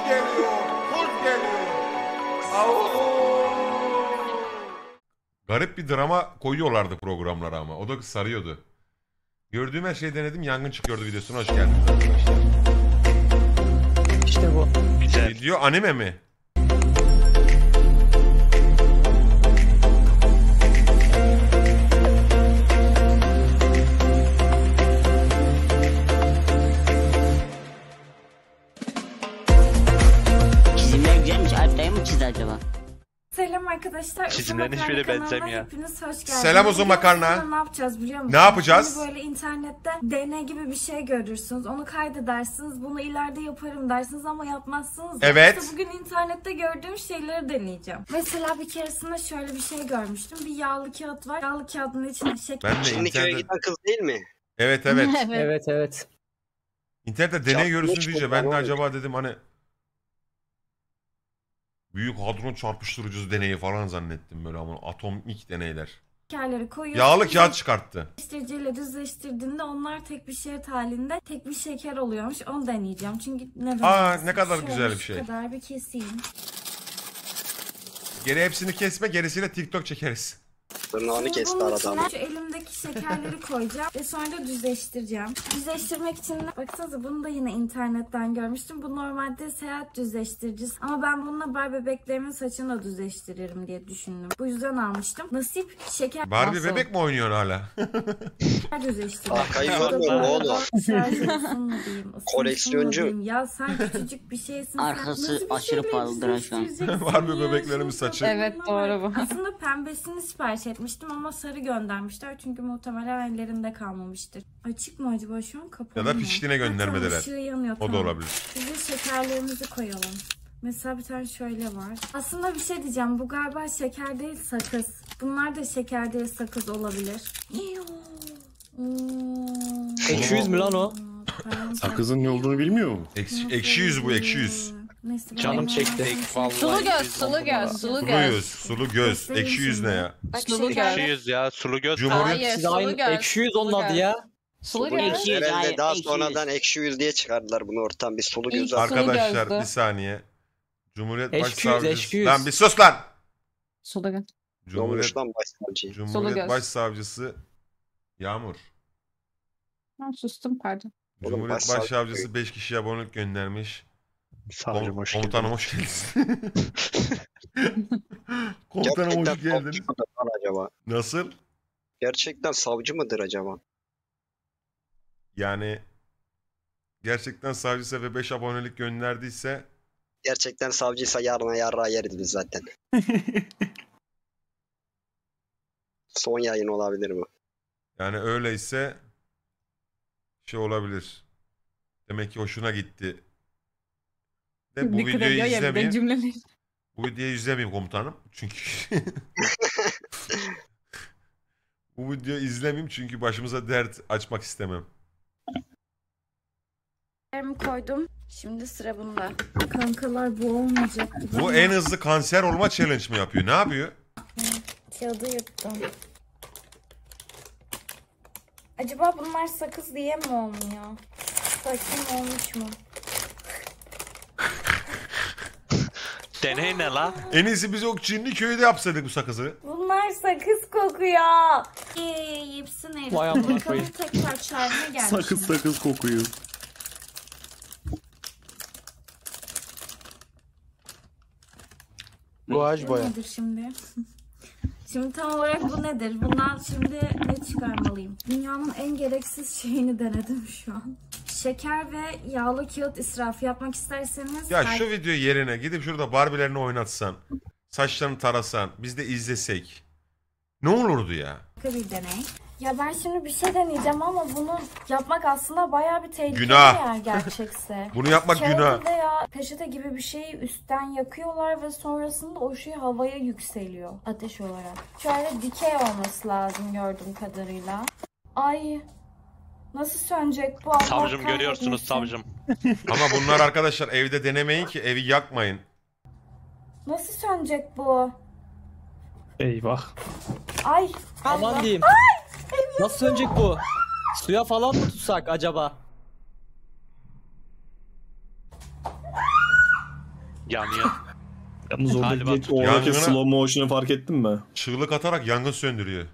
geliyor. Kurt geliyor. Au. Garip bir drama koyuyorlardı programlara ama. O da sarıyordu. Gördüğüm her şeyi denedim. Yangın çıkıyordu videosuna. Hoş geldiniz arkadaşlar. İşte bu. Güzel. Video anime mi? Çizimler güzelmiş. Alp'tayı mı çizdi acaba? Selam arkadaşlar. Çizimlerin Uzun hiçbiri Makarna benzemiyor. kanalına hepiniz hoş geldiniz. Selam Uzun Makarna. Aslında ne yapacağız biliyor musunuz? Ne yapacağız? Şimdi böyle internette deney gibi bir şey görürsünüz. Onu kaydedersiniz. Bunu ileride yaparım dersiniz ama yapmazsınız. Evet. İşte bugün internette gördüğüm şeyleri deneyeceğim. Mesela bir keresinde şöyle bir şey görmüştüm. Bir yağlı kağıt var. Yağlı kağıdın içine şeker. Ben de Şimdi köye internette... giden kız değil mi? Evet evet. Evet. İnternette deney Çarpmış görürsün deyince ben de bunlar, acaba dedim hani büyük hadron çarpıştırıcısı deneyi falan zannettim böyle ama atomik deneyler. Şekerleri koyuyorsun. Yağlı kağıt çıkarttı. Düzleştiriciyle düzleştirdiğinde onlar tek bir şerit halinde tek bir şeker oluyormuş. Onu deneyeceğim. Çünkü neden? Aa, ne kadar Şöyle güzel bir şu şey. kadar bir keseyim. Geri hepsini kesme, gerisiyle TikTok çekeriz. Tırnağını Şimdi kesti bunun arada ama. içine şu elimdeki şekerleri koyacağım ve sonra da düzleştireceğim. Düzleştirmek için de baksanıza bunu da yine internetten görmüştüm. Bu normalde seyahat düzleştiricisi ama ben bununla Barbie bebeklerimin saçını da düzleştiririm diye düşündüm. Bu yüzden almıştım. Nasip şeker Barbie bebek mi oynuyorsun hala? düzleştiriyor. Arkayı görmüyorum oğlum. Koleksiyoncu. Ya sen küçücük bir şeysin. Arkası sen nasıl bir aşırı şeyle pahalıdır şu an. düzleştireceksin Barbie ya? bebeklerimin Şunu saçı. falan Evet, doğru bu. Aslında pembesini sipariş etmiştim ama sarı göndermişler çünkü muhtemelen ellerinde kalmamıştır. Açık mı acaba şu an, kapalı Ya da mı? piştiğine göndermedeler. Ha, tamam, ışığı yanıyor, O da tamam. olabilir. Şimdi şekerlerimizi koyalım. Mesela bir tane şöyle var. Aslında bir şey diyeceğim. Bu galiba şeker değil, sakız. Bunlar da şeker değil, sakız olabilir. Ekşi yüz mü lan o? Sakızın ne olduğunu bilmiyor mu? Ekşi yüz bu, ekşi yüz. Neyse, Canım ben- çekti. Sulu göz, sulu göz, sulu Sulu göz. yüz, sulu göz. Ekşi yüz ne ya? Sulu Ekşi göz. yüz ya, sulu göz. Cumhuriyet... Hayır, Siz sulu aynı göz. ekşi yüz onun Sulu adı göz. ya. Sulu Sulu göz. ekşi yüz, Herhalde hayır, daha ekşi sonradan ekşi yüz diye çıkardılar bunu ortadan bir sulu göz İlk- aldı. Arkadaşlar gözlü. bir saniye. Cumhuriyet Eşki yüz, Başsavcısı... eşki yüz. Lan bir sus lan! Sulu göz. Ne Cumhuriyet, olmuş lan başsavcı? Cumhuriyet göz. Başsavcısı Yağmur. Ben sustum, pardon. Oğlum, Cumhuriyet başsavcı- Başsavcısı 5 kişiye abonelik göndermiş. Savcım hoş geldin. Komutanım hoş geldin. Komutanım hoş Gerçekten geldin. savcı mıdır lan acaba? Nasıl? Gerçekten savcı mıdır acaba? Yani gerçekten savcıysa ve 5 abonelik gönderdiyse Gerçekten savcıysa yarına yarrağı yeriz biz zaten. Son yayın olabilir mi? yani öyleyse şey olabilir. Demek ki hoşuna gitti. De bu Dikkat videoyu ediyor ya bir de izlemeyin. cümleleri. Bu videoyu izlemeyin komutanım. Çünkü bu videoyu izlemeyeyim çünkü başımıza dert açmak istemem. Şekerimi koydum. Şimdi sıra bunda. Kankalar bu olmayacak. Bu en hızlı kanser olma challenge mi yapıyor? Ne yapıyor? Kağıdı yırttım. Acaba bunlar sakız diye mi olmuyor? Bakayım olmuş mu? Deney ne la? En iyisi biz o Çinli köyde yapsaydık bu sakızı. Bunlar sakız kokuyor. Yipsin herif. Vay amına Bakalım koyayım. tekrar çağrına gelmiş. Sakız kokuyor. Guaj boya. Nedir şimdi? Şimdi tam olarak bu nedir? Bundan şimdi ne çıkarmalıyım? Dünyanın en gereksiz şeyini denedim şu an. Şeker ve yağlı kağıt israfı yapmak isterseniz... Ya şu video yerine gidip şurada Barbie'lerini oynatsan, saçlarını tarasan, biz de izlesek. Ne olurdu ya? Harika bir deney. Ya ben şimdi bir şey deneyeceğim ama bunu yapmak aslında bayağı bir tehlikeli Günah. eğer gerçekse. Bunu yapmak Kağıdı günah. veya peçete gibi bir şeyi üstten yakıyorlar ve sonrasında o şey havaya yükseliyor ateş olarak. Şöyle dikey olması lazım gördüğüm kadarıyla. Ay nasıl sönecek bu? Allah Savcım görüyorsunuz kahretmesin. savcım. Ama bunlar arkadaşlar evde denemeyin ki evi yakmayın. Nasıl sönecek bu? Eyvah. Ay Aman diyeyim. Nasıl sönecek bu? Suya falan mı tutsak acaba? Yanıyor. Yalnız Galiba oradaki Yangına- slow motion'u fark ettin mi? Çığlık atarak yangın söndürüyor.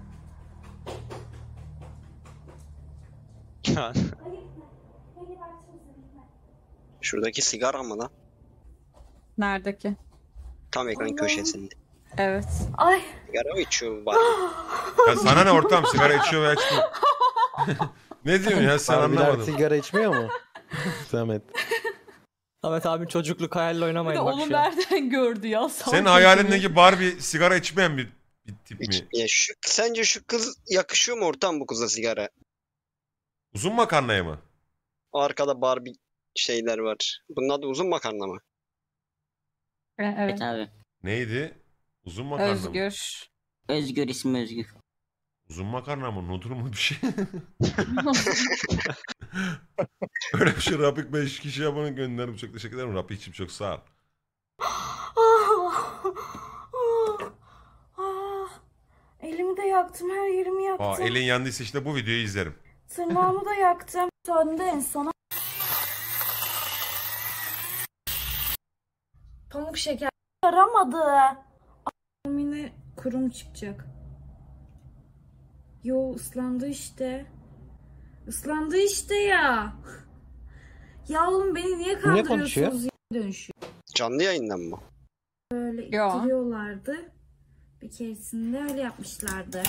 Şuradaki sigara mı lan? Neredeki? Tam ekran Allah'ım. köşesinde. Evet. Ay Sigara mı içiyor bari? Ya sana ne ortam, sigara içiyor veya içmiyor. Ne diyorsun ya, sen Barbie'ler anlamadın. sigara içmiyor mu? Samet. Samet abi çocukluk hayalle Bir de oynamayın bak onu şu. nereden gördü ya? Senin hayalindeki Barbie sigara içmeyen bir tip mi? Ya sence şu kız yakışıyor mu ortam bu kıza sigara? Uzun makarnaya mı? Arkada Barbie şeyler var. Bunun adı uzun makarna mı? Evet. Evet abi. Neydi? Uzun makarna mı? Özgür. Özgür ismi Özgür. Uzun makarna mı? Noodle mu bir şey? Öyle bir şey Rapik 5 kişiye bana gönderdim. Çok teşekkür ederim. Rapik'cim çok sağ ol. elimi de yaktım, her yerimi yaktım. Aa, elin yandıysa işte bu videoyu izlerim. Tırnağımı da yaktım. Söndü en sona. Pamuk şeker yaramadı. Yine kurum çıkacak. Yo, ıslandı işte. Islandı işte ya. Ya oğlum, beni niye konuşuyor? kandırıyorsunuz? Dönüşüyor. Canlı yayından mı? Böyle Yo. ittiriyorlardı. Bir keresinde öyle yapmışlardı.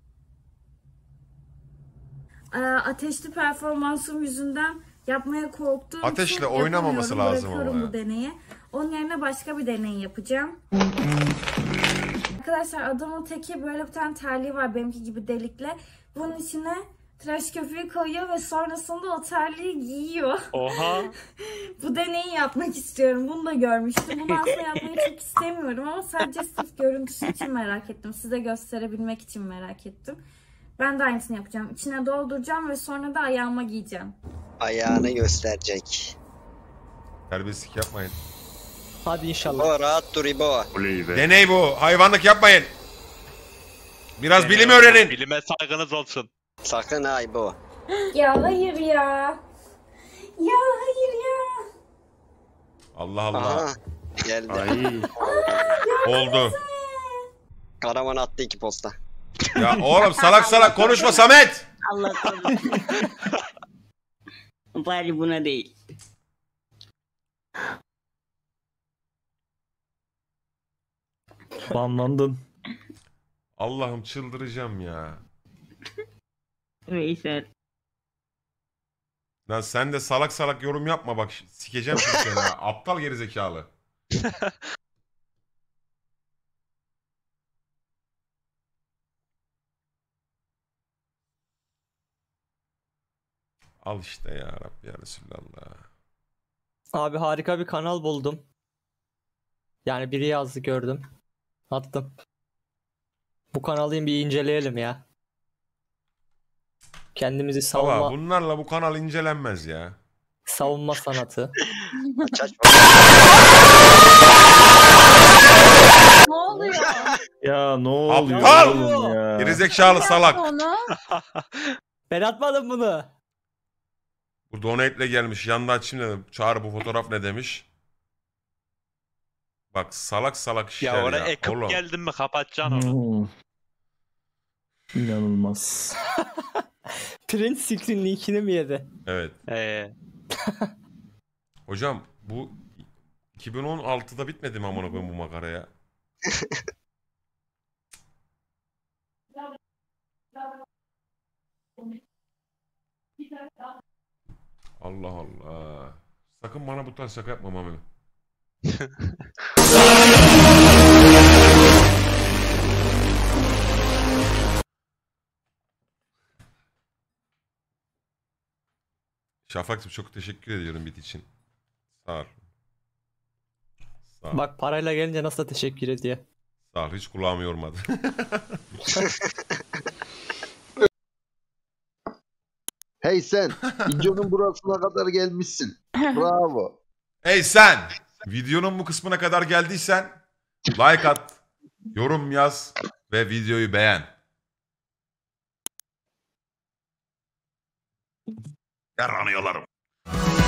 Ateşli performansım yüzünden yapmaya korktuğum Ateşle için oynamaması yapamıyorum, lazım ama bırakıyorum ya. bu deneyi. Onun yerine başka bir deney yapacağım. Arkadaşlar, adamın teki böyle bir tane terliği var benimki gibi delikle. Bunun içine tıraş köpüğü koyuyor ve sonrasında o terliği giyiyor. Oha. Bu deneyi yapmak istiyorum. Bunu da görmüştüm. Bunu aslında yapmayı çok istemiyorum ama sadece sırf görüntüsü için merak ettim. Size gösterebilmek için merak ettim. Ben de aynısını yapacağım. İçine dolduracağım ve sonra da ayağıma giyeceğim. Ayağını gösterecek. Terbiyesizlik yapmayın. Hadi inşallah. O rahat dur İbo. Oley be. Deney bu. Hayvanlık yapmayın. Biraz Deney bilim olsun, öğrenin. Bilime saygınız olsun. Sakın ha İbo. Ya hayır ya. Ya hayır ya. Allah Allah. Aha. Geldi. Ay. Oldu. Karaman attı 2 posta. Ya oğlum salak salak konuşma Samet. Allah korusun. Bari buna değil. Banlandın. Allah'ım çıldıracağım ya. Veysel. Lan sen de salak salak yorum yapma bak. Sikeceğim şimdi seni ha. Aptal gerizekalı. Al işte ya Rabbi ya Resulallah. Abi harika bir kanal buldum. Yani biri yazdı gördüm. Attım. Bu kanalı bir inceleyelim ya. Kendimizi Baba bunlarla bu kanal incelenmez ya. savunma sanatı. Aç aç. Ne oluyor? Ya ne oluyor Aptal! oğlum ya? Gerizekalı salak. Onu. Ben atmadım bunu. Bu donate'le gelmiş. Yanında açayım dedim. Çağrı bu fotoğraf ne demiş? Bak salak salak işler Ya ya. oraya ekip Oğlum. geldin mi kapatacaksın onu. İnanılmaz. Print screen linkini mi yedi? Evet. Hocam bu 2016'da bitmedi mi amına koyayım bu makara ya? Allah Allah. Sakın bana bu tarz şaka yapma Mami. Şafak'cığım çok teşekkür ediyorum bit için. Sağ ol. Sağ ol. Bak parayla gelince nasıl da teşekkür ediyor. Sağ ol. Hiç kulağımı yormadı. Hey sen, videonun burasına kadar gelmişsin. Bravo. Hey sen! Videonun bu kısmına kadar geldiysen like at, yorum yaz ve videoyu beğen. Yaranıyorlarım.